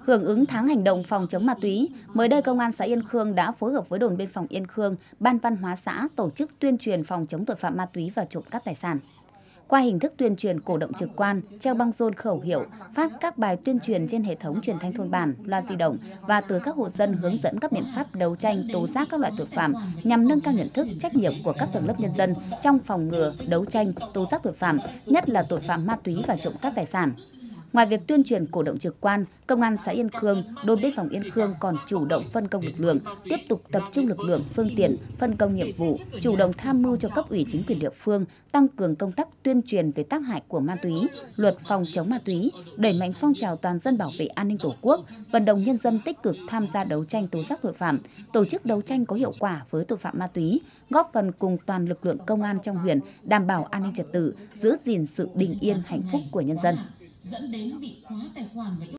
Hưởng ứng tháng hành động phòng chống ma túy, mới đây Công an xã Yên Khương đã phối hợp với đồn biên phòng Yên Khương, Ban văn hóa xã tổ chức tuyên truyền phòng chống tội phạm ma túy và trộm cắp tài sản. Qua hình thức tuyên truyền cổ động trực quan, treo băng rôn khẩu hiệu, phát các bài tuyên truyền trên hệ thống truyền thanh thôn bản, loa di động và từ các hộ dân hướng dẫn các biện pháp đấu tranh tố giác các loại tội phạm nhằm nâng cao nhận thức, trách nhiệm của các tầng lớp nhân dân trong phòng ngừa, đấu tranh, tố giác tội phạm, nhất là tội phạm ma túy và trộm cắp tài sản. Ngoài việc tuyên truyền cổ động trực quan, Công an xã Yên Khương, đồn biên phòng Yên Khương còn chủ động phân công lực lượng, tiếp tục tập trung lực lượng, phương tiện, phân công nhiệm vụ, chủ động tham mưu cho cấp ủy chính quyền địa phương, tăng cường công tác tuyên truyền về tác hại của ma túy, luật phòng chống ma túy, đẩy mạnh phong trào toàn dân bảo vệ an ninh Tổ quốc, vận động nhân dân tích cực tham gia đấu tranh tố giác tội phạm, tổ chức đấu tranh có hiệu quả với tội phạm ma túy, góp phần cùng toàn lực lượng công an trong huyện đảm bảo an ninh trật tự, giữ gìn sự bình yên hạnh phúc của nhân dân.